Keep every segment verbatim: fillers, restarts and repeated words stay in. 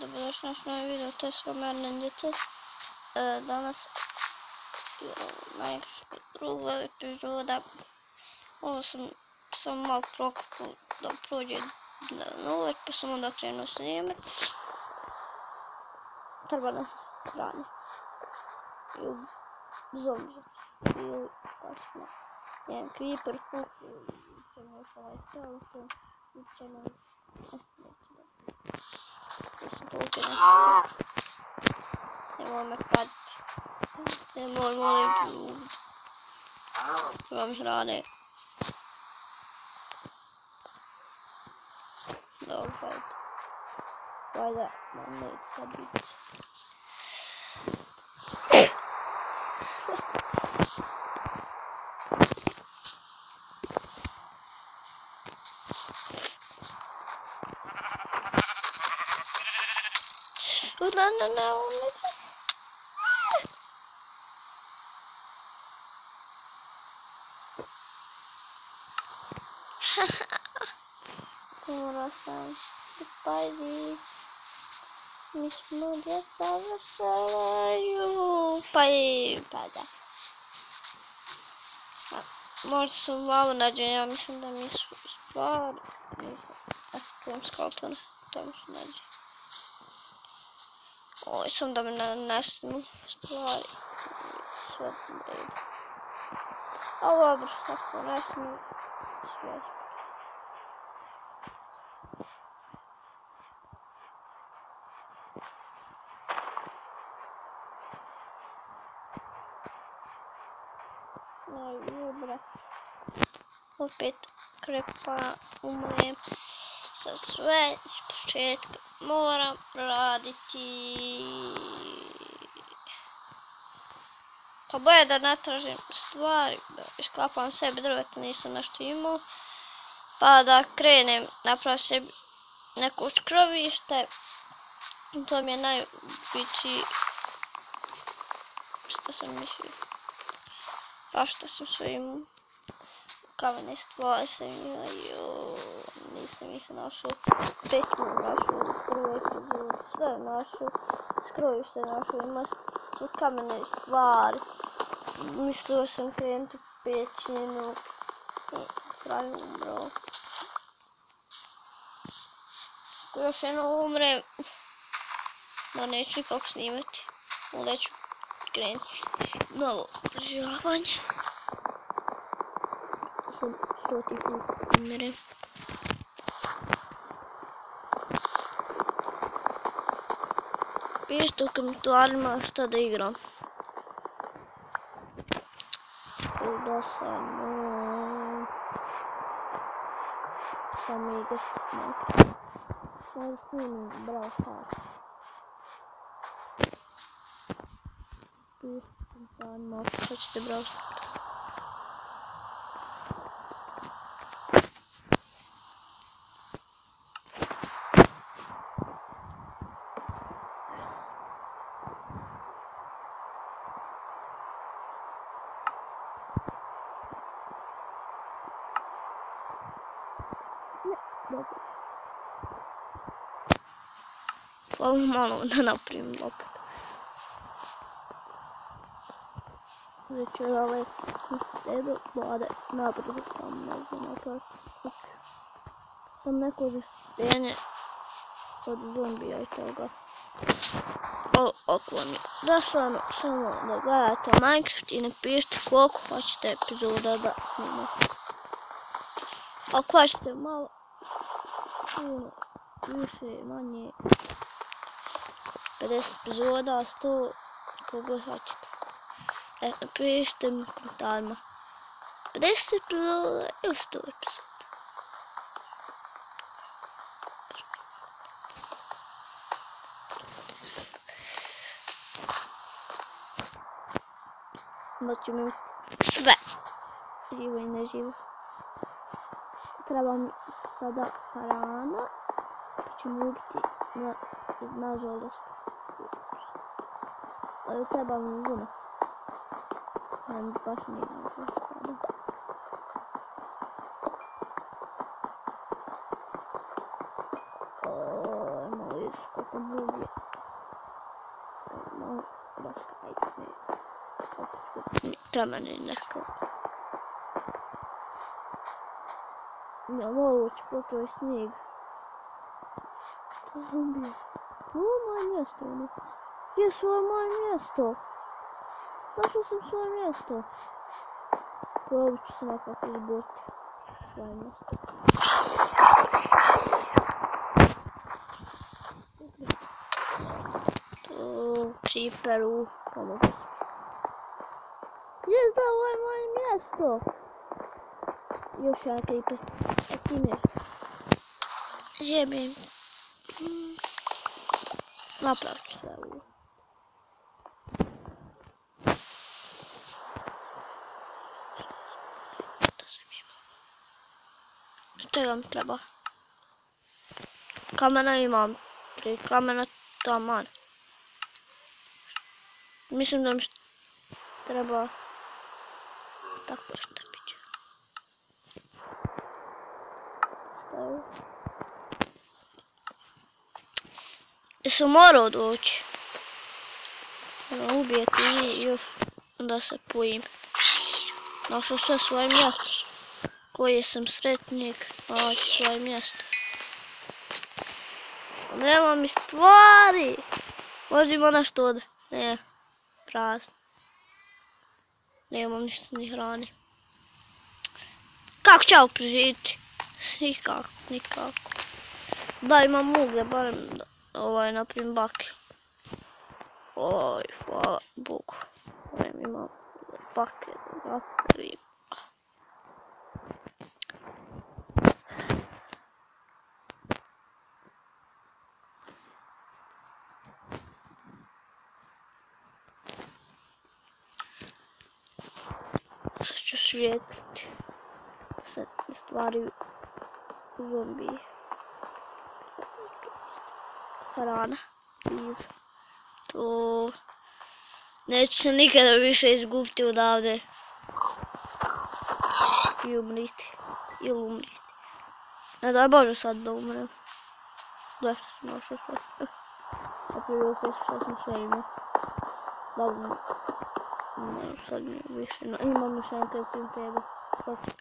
Dobrodošli na novi video, to je s vama Ernendite. E, danas je Minecraft druga epizoda. Ovo sam samo malo prokakao da prođe na uveč, pa sam onda krenuo snimati. Treba da hrani. Ili zombi. Ili kasno. Jedan creeper puk. Ćemo još ovaj skeleton. I ćemo... Eh, neće da... Nisam poučen nešto. Nemoj me pratiti. Nemoj, molim tu. Imam hrane. Dobro, hajde. Hajde, mam neće sad biti. No, no, no, Mora sam spajdi. Mi smo djeca veselaju. Pa i pa da. Možda sam malo nađen, ja mislim da mi su stvari. A čujem skaltone, tamo su nađen. Ovo sam da me nanesnu stvari. Sve sam da idu. Ali dobro, ako nesnu sve. No i dobra. Opet krepa umrem. Sa sve iz početka moram raditi. Pa bolje da natražim stvari, da iskapam sebi drveta, nisam nešto imao. Pa da krenem napraviti sebi neko skrovište. To mi je najveći... Šta sam mislio? Pa šta sam sve imao? Kamene stvari sam imao, joj, nisam ih našao, petlju našao, prvu epizodu, sve našao, skrovište našao, ima su kamene stvari. Mislio sam krenuti pećinu i kraj umro. Ako još jedno umre, da neću nikako snimati, onda ću krenuti novo preživljavanje. Sam stoti put umre. Pišite u komentarima šta da igram. Da sam... Sam igraš Minecraft. Sam snimim Brawl Stars. Pišite u komentarima šta ćete Brawl Stars. Hvala malo da napravim opet. Uzet ću ovaj stedo, bode, nabrzo sam ne znam napraviti. Sam neko zaštenje od zombija i toga. O, oklonio. Da stvarno, samo da gledate Minecraft i napišite koliko hoćete epizoda da snimate. Ako hoćete malo, puno, više, manje, pedeset epizoda, sto, koga hoćete. E, napišite mi u komentarima pedeset epizoda ili sto epizoda. Onda ćemo imati sve, živo i neživo. Treba mi sada hrana, pa ćemo ubiti na, nažalost. Ali treba mi guma. Ja mi baš nije nažalost sada. Ooo, malo iskok. drugi. Malo rastaviti. Treba meni neko. Ja, moguće, počeo je snijeg. To sam bio. Ovo je moje mjesto, ono. Jesu, ovo je moje mjesto. Našao sam svoje mjesto. Probit ću se nekako izboriti svoje mjesto. Tu, Creeperu, pomogu. Jes, da, ovo je moje mjesto. Još jedan Creeper. A ti mjesto. Jebim. Hmm. Napravit ću sve ovo. Čega mi treba? Kamena imam. Tri kamena taman. Mislim da mi treba tako vrsta biće. Stavu. Jesam morao doći. Moram ubijeti i još da se pojim. Našao sve svoje mjesto. Koji sam sretnik, naći svoje mjesto. Nema mi stvari. Možda ima nešto od... Ne, prazno. Nemam ništa ni hrane. Kako ću ovo preživiti? Nikako, nikako. Da, imam uglje, barem ovaj, naprim bakel. Oj, hvala Bogu. Barem imam bakel, napravim. Sad ću svijetliti. Sad stvari zombiji. Hrana. Pizza. To... Neću se nikada više izgubiti odavde. I umriti. Ili umriti. Ne daj Bože sad da umrem. Zašto sam našao sve? A prije opet sad sam sve imao. Da umrem. Ne, sad mi više, no, imam još jedan crafting table. Hoću.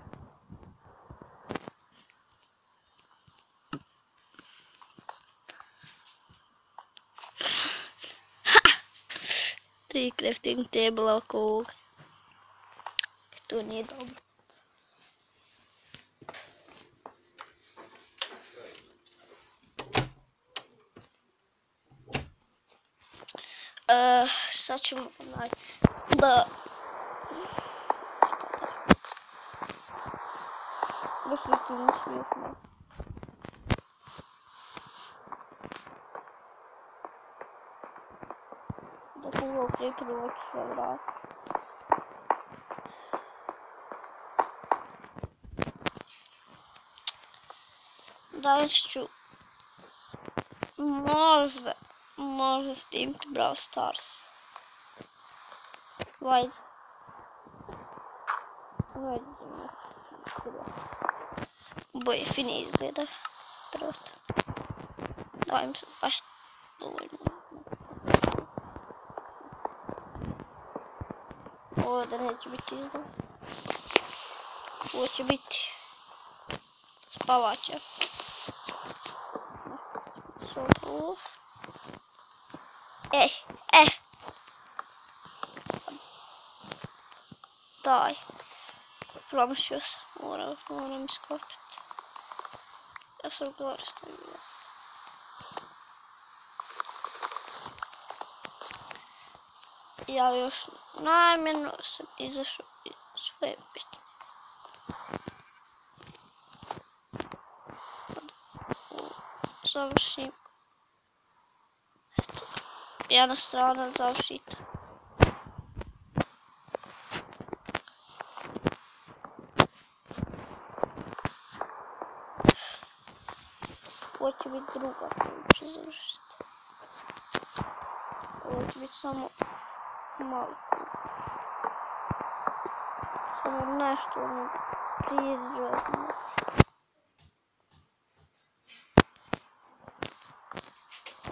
Tri crafting table oko ovoga. To nije dobro. Uh, sad ćemo onaj da baš li tu mi smiješno. Da kogo Creeperu hoću sve vratiti. Danas ću možda možda snimiti Brawl Stars. Vajde. Vajde mi boje fine izgleda. Trota. Daj mi se baš dovoljno. Ovdje neće biti izgled. Ovo će biti spavača. Sofu. Eh, eh. Daj. Promašio sam. Moram, moram iskopati. Ja sam gore stavio se. Ja još namjerno sam izašao iz svoje bitne. Završim. Eto. Jedna strana završita. Ovo će biti druga koju ću završiti. Ovo će biti samo malo. Samo nešto ono prirodno.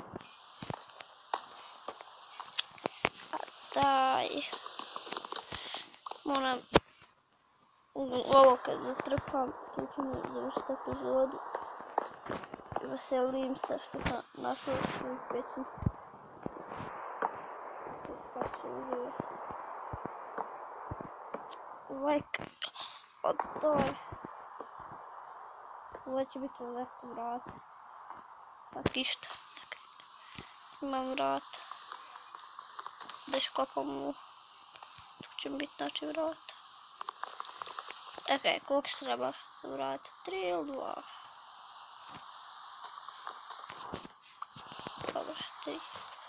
daj. Moram ovo kad zatrpam, tu ćemo završiti epizodu. Veselim se što sam našao svoju pećinu. Kako se uživa. Like, odoj. Ovo će biti veliko vrat. Tak išta. Imam vrat. Da iskopam mu. Tu će biti znači vrat. Čekaj, koliko se treba vratiti? Tri ili dva? Dobro, tri.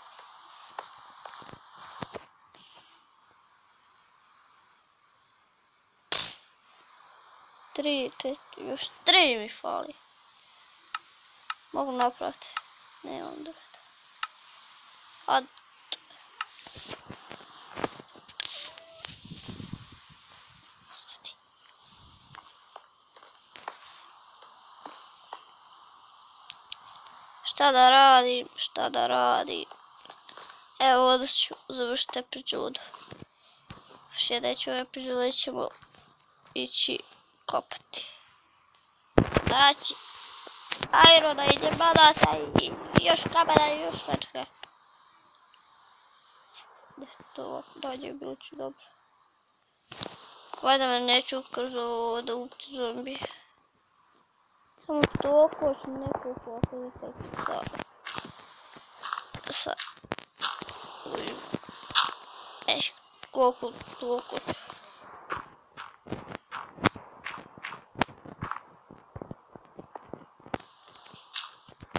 Tri, četiri, još tri mi fali. Mogu napraviti. Nemam drveta. Ad. Šta da radim, šta da radim. Evo ovdje ću završiti epizodu. U sljedećoj epizodi ćemo ići kopati. Znači, Irona i dijamanata i još kamena i još svečka. Da se to dođe, bilo ću dobro. Valjda me neću kroz ovo da ubiti zombi. Samo toliko ću nekoliko ovako zatrpiti sa... sa... Ej, koliko, toliko ću.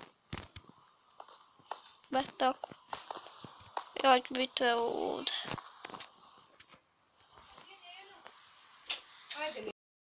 Baš tako. Ja ću biti evo ovdje.